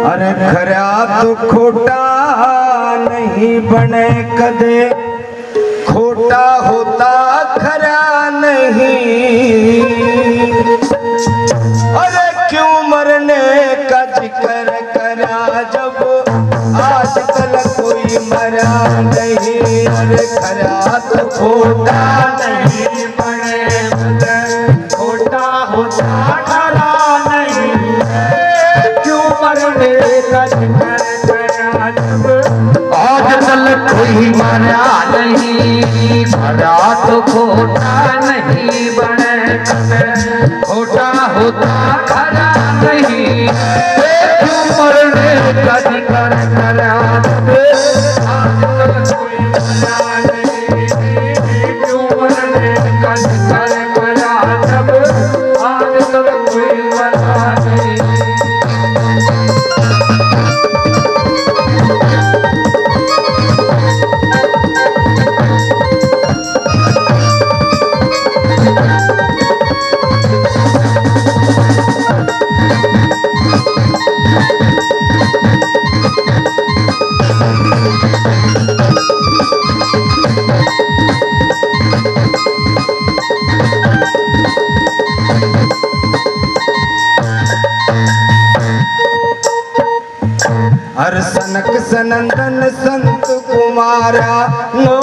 अरे खरा तो खोटा नहीं बने कदे, खोटा होता खरा नहीं। अरे क्यों मरने का जिक्र करा जब आजकल कोई मरा नहीं। अरे खरा तो खोटा नहीं बने कदे, खोटा होता खरा नहीं। क्यों मरने का जिक्र करा जब आजकल कोई मरा नहीं। खरा तो खोटा नहीं बने कदे, खोटा होता खरा नहीं। क्यों मरने का जिक्र करा जब आजकल कोई मरा नहीं। क्यों मरने का जिक्र करा जब आजकल कोई मरा नहीं। हर सनक सनंदन संत कुमारा नो।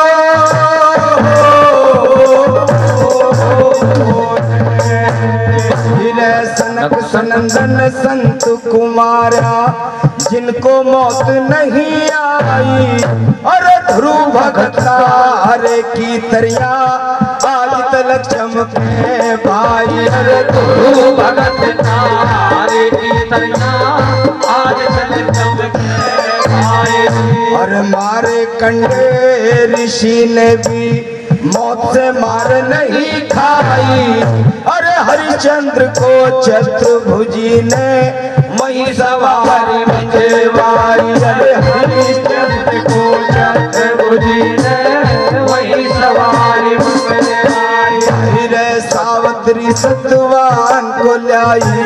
सनक सनंदन संत कुमारा जिनको मौत नहीं आई। अरे ध्रुव भगता हरे की तरिया आज तलक चमके भाई। अरे ध्रुव भगता हरे की तरिया आज तलक चमके भाई। और मारे कंडे ऋषि ने भी मौत से मार नहीं खाई। अरे हरिश्चंद्र को चतुर्भुजी ने वही सवारी मंगवाई। अरे हरिश्चंद्र को चतुर्भुजी ने वही सवारी मंगवाई। हीरे सावित्री सतवान को लाई।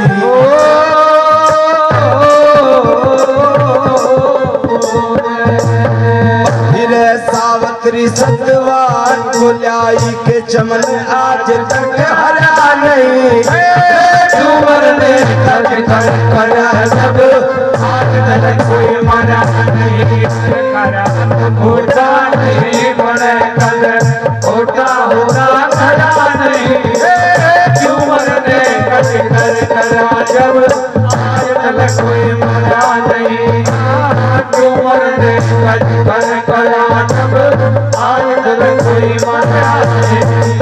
सावित्री सतवान को लाई के चमन आज तक हरा नहीं। क्यों मरने का जिक्र करा जब आज तक कोई मरा नहीं। खरा खोटा नहीं बने कदे, खोटा होगा खरा नहीं। क्यों मरने का जिक्र करा जब आज तक कोई मरा नहीं। क्यों मरने का जिक्र करा जब आज तक कोई मरा नहीं।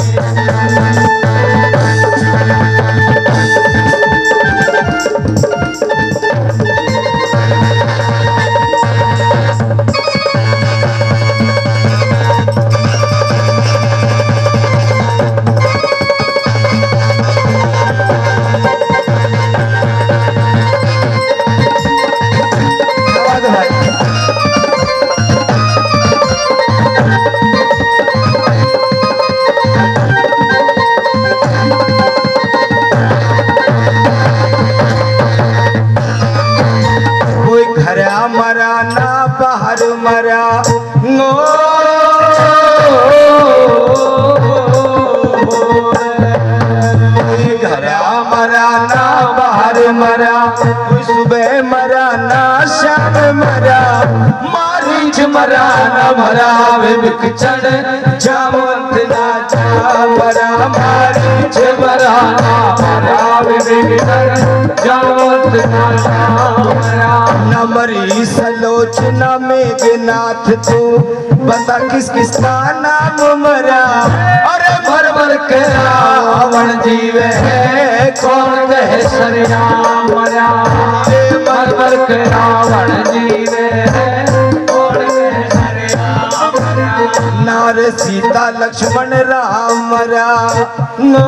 मरा ना बाहर मरा नो। घरा मरा ना बाहर मरा, कोई सुबह मरा ना शाम मरा। मारीच मरा ना मरा विक चढ़ जामवंत ना जा मरा। मारीच मरा ना मरा विक चढ़ जामवंत ना जा मरा। न मरी सलोचना मेघनाथ तू बता किस किस का नाम मरा। अरे भर भर के रावण जीवे है कौन कहे सरिया मरा। भर भर के रावण जीवे है कौन कहे सरिया मरा। नार सीता लक्ष्मण राम मरा नो।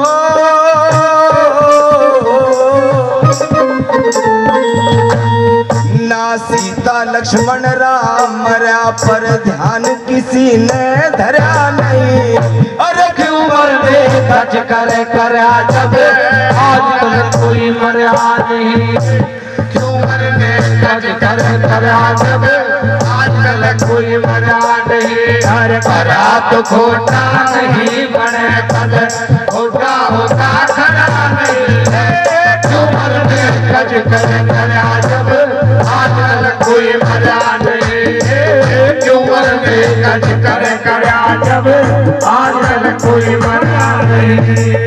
ना सीता लक्ष्मण राम मरा पर ध्यान किसी ने धरा नहीं। अरे क्यों मरने का जिक्र करा जब आज तक कोई मरा नहीं। क्यों मरने कज कर करा जब आजकल कोई मरा नहीं। हर करा तो खोटा नहीं बने कद खोटा होता खरा नहीं है। उम्र में कज कर करा जब आजकल कोई मरा नहीं है। उम्र में कज कर करा जब आजकल कोई मरा नहीं।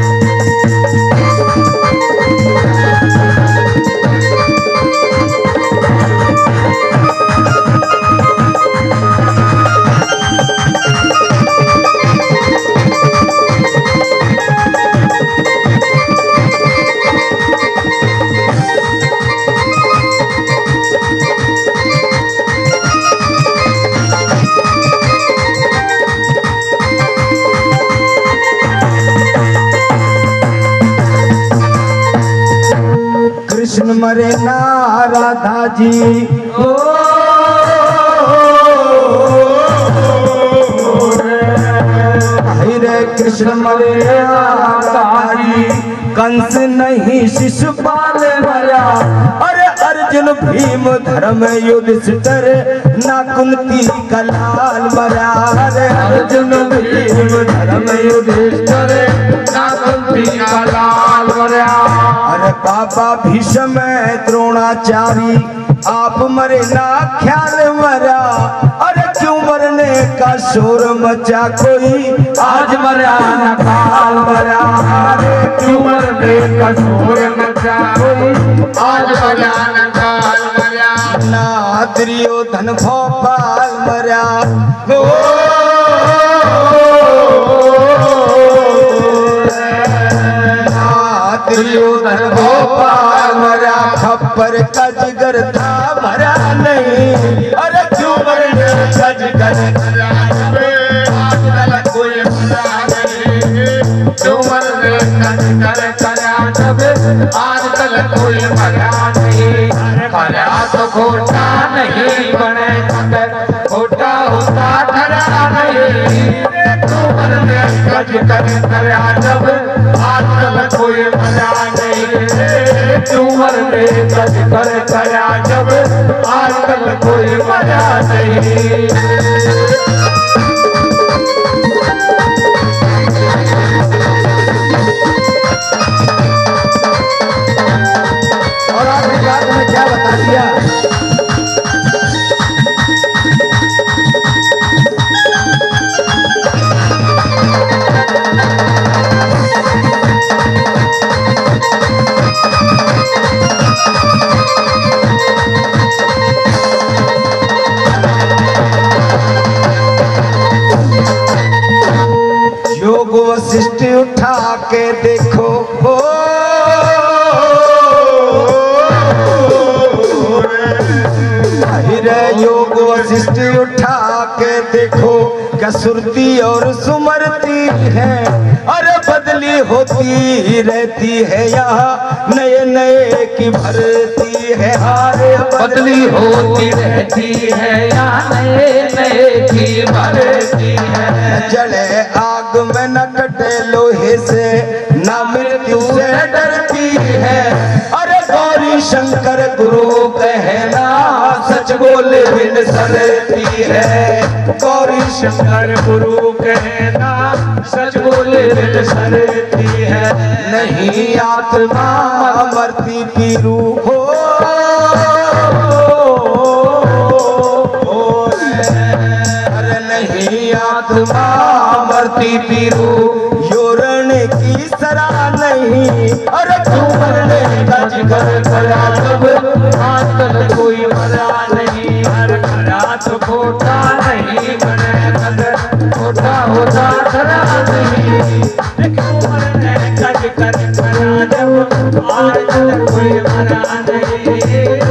कृष्ण मरे ना राधा जी ओ रे कृष्ण मरे राधा जी। कंस नहीं शिशुपाल मरा। अरे अर्जुन भीम धर्म युधिष्ठिर ना कुंती का लाल मरा। अरे अर्जुन भीम धर्म युधिष्ठिर ना कुंती का लाल मरा। अरे बाबा भीष्म द्रोणाचारी आप मरे ना ख्याल मरा। अरे क्यों मरने का शोर मचा कोई आज मरा ना काल मरा। अरे क्यों मरने का शोर मचा कोई आज मरा ना काल मरा। ना दुर्योधन भोपाल मरा। दुर्योधन भोपाल मरा। खप्पर का जिगर था मरा नहीं। अरे क्यों मरने का जिगर मरा आजकल कोई मरा नहीं। क्यों मरने का जिगर करा जब आजकल कोई मरा नहीं। मरा तो खोटा नहीं बने कद खोटा होता खरा नहीं। क्यों मरने का जिगर करा जब आजकल कोई मरा नहीं। उम्र में कज कर करा जब आजकल कोई मरा नहीं। और आपकी बात में क्या बता दिया। वशिष्ठ उठा के देखो हो योग वशिष्ठ उठा के देखो क्या सुरती और सुमरती है। अरे बदली होती रहती है यहाँ नए नए की भरती है। हारे बदली होती रहती है यहाँ नए नए की भरती है। जले आग में न कटे लोहे से न मृत्यु से डरती है। अरे गौरी शंकर गुरु कहना सच बोले बिन सरती है। गौरी शंकर गुरु कहना सच बोले बिन सरती है। नहीं आत्मा मरती पीरू हो। अरे नहीं आत्मा मरती पीरू योरण की सराह नहीं। अरे क्यों मरने का जिक्र करा जब आजकल कोई मरा नहीं। हर मरा तो खोटा नहीं बने कद खोटा होता खरा नहीं। क्यों मरने का जिक्र करा जब आजकल कोई मरा नहीं।